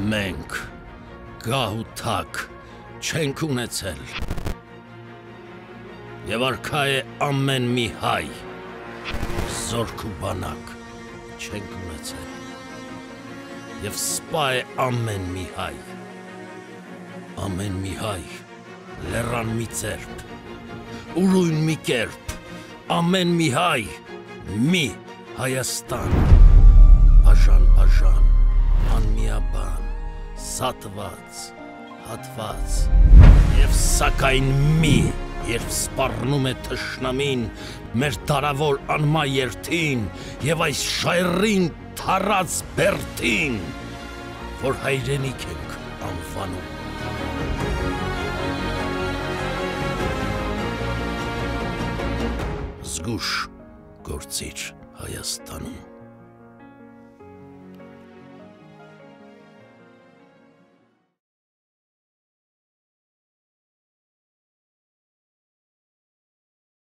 Մենք գահ ու թակ չենք ունեցել, եւ արքա է ամեն մի հայ, զորք ու բանակ չենք ունեցել, եւ սպա է ամեն մի հայ, լեռան մի ծերբ, ուրույն մի կերպ, ամեն մի հայ, մի Հայաստան, բաժան, անմիաբան, սատված, հատված, եւ սակայն մի, երբ սպառնում է թշնամին, մեր դարավոր անմա երթին, եւ այս շայռին թարած բերդին, որ հայրենիք ենք անվանում։ Զգուշ գործիր Հայաստանում։